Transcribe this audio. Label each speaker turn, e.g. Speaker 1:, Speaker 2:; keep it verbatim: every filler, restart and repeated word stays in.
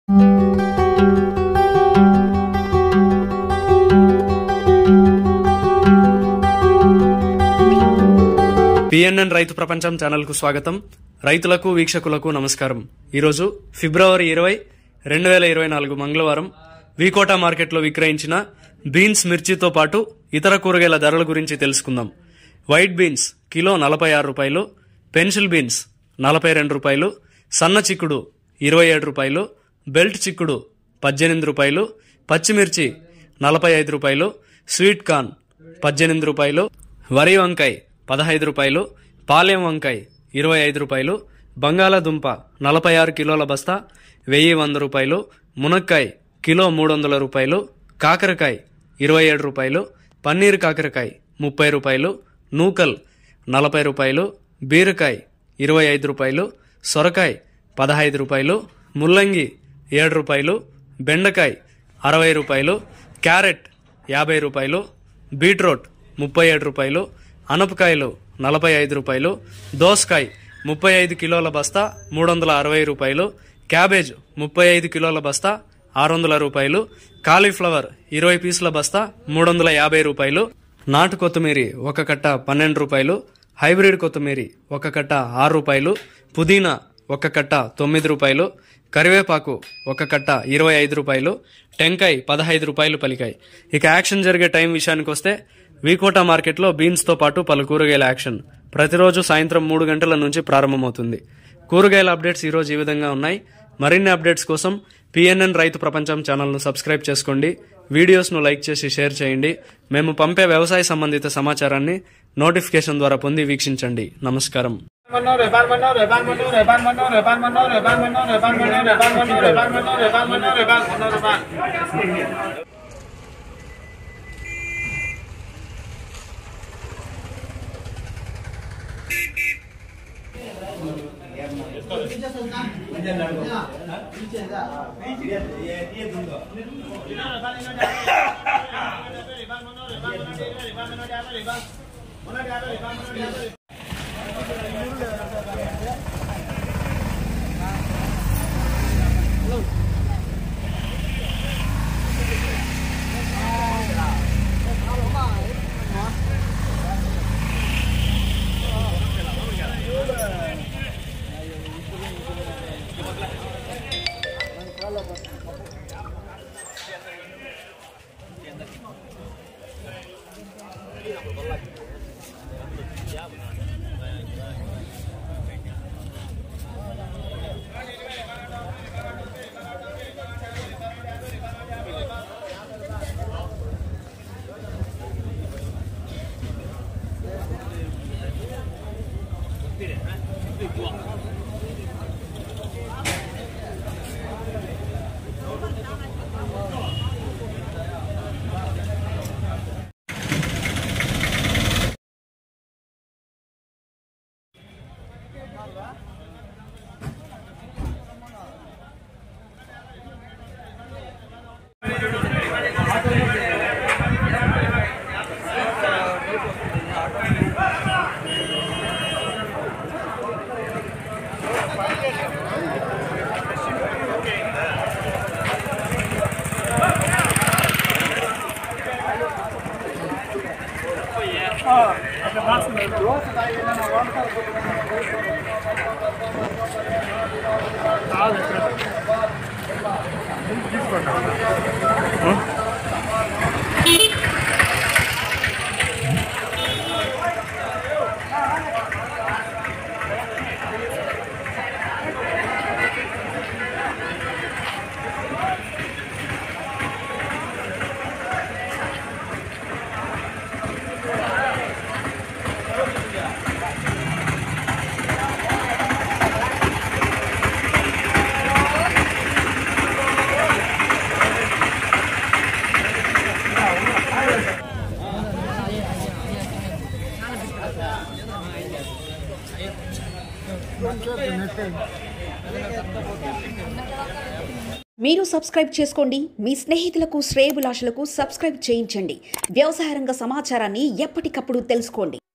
Speaker 1: PNN రైతు ప్రపంచం channel కు స్వాగతం. రైతులకు వీక్షకులకు నమస్కారం. ఈరోజు ఫిబ్రవరి ఇరవై రెండు వేల ఇరవై నాలుగు మంగళవారం వికోటా మార్కెట్లో విక్రయించిన బీన్స్, మిర్చితో పాటు ఇతర కూరగాయల ధరల గురించి తెలుసుకుందాం. వైట్ బీన్స్ కిలో నలభై ఆరు రూపాయలు, పెన్సిల్ బీన్స్ నలభై రెండు రూపాయలు, సన్న చిక్కుడు ఇరవై ఏడు రూపాయలు, బెల్ట్ చిక్కుడు పద్దెనిమిది రూపాయలు, పచ్చిమిర్చి నలభై ఐదు రూపాయలు, స్వీట్ కార్న్ పద్దెనిమిది రూపాయలు, వరి వంకాయ పదహైదు రూపాయలు, పాలెం వంకాయ ఇరవై ఐదు రూపాయలు, బంగాళాదుంప నలభై ఆరు కిలోల బస్తా వెయ్యి వంద రూపాయలు, మునక్కాయ కిలో మూడు వందల రూపాయలు, కాకరకాయ ఇరవై ఏడు రూపాయలు, పన్నీర్ కాకరకాయ ముప్పై రూపాయలు, నూకల్ నలభై రూపాయలు, బీరకాయ ఇరవై ఐదు రూపాయలు, సొరకాయ పదహైదు రూపాయలు, ముల్లంగి ఏడు రూపాయలు, బెండకాయ అరవై రూపాయలు, క్యారెట్ యాభై రూపాయలు, బీట్రూట్ ముప్పై ఏడు రూపాయలు, అనపకాయలు నలభై ఐదు రూపాయలు, దోసకాయ ముప్పై ఐదు కిలోల బస్తా మూడు వందల అరవై రూపాయలు, క్యాబేజ్ ముప్పై ఐదు కిలోల బస్తా ఆరు వందల రూపాయలు, కాలీఫ్లవర్ ఇరవై పీసుల బస్తా మూడు వందల యాభై రూపాయలు, నాటు కొత్తిమీరి ఒక కట్ట పన్నెండు రూపాయలు, హైబ్రిడ్ కొత్తిమీరి ఒక కట్ట ఆరు రూపాయలు, పుదీనా ఒక కట్ట తొమ్మిది రూపాయలు, కరివేపాకు ఒక కట్ట ఇరవై ఐదు రూపాయలు, టెంకాయ పదహైదు రూపాయలు పలికాయి. ఇక యాక్షన్ జరిగే టైం విషయానికి వస్తే వికోటా మార్కెట్లో బీన్స్ తో పాటు పలు కూరగాయల యాక్షన్ ప్రతిరోజు సాయంత్రం మూడు గంటల నుంచి ప్రారంభమవుతుంది. కూరగాయల అప్డేట్స్ ఈ రోజు ఈ విధంగా ఉన్నాయి. మరిన్ని అప్డేట్స్ కోసం పిఎన్ఎన్ రైతు ప్రపంచం ఛానల్ను సబ్స్క్రైబ్ చేసుకోండి. వీడియోస్ను లైక్ చేసి షేర్ చేయండి. మేము పంపే వ్యవసాయ సంబంధిత సమాచారాన్ని నోటిఫికేషన్ ద్వారా పొంది వీక్షించండి. నమస్కారం.
Speaker 2: మీరు సబ్స్క్రైబ్ చేసుకోండి. మీ స్నేహితులకు శ్రేయోభిలాషులకు సబ్స్క్రైబ్ చేయించండి. వ్యవసాయ రంగ సమాచారాన్ని ఎప్పటికప్పుడు తెలుసుకోండి.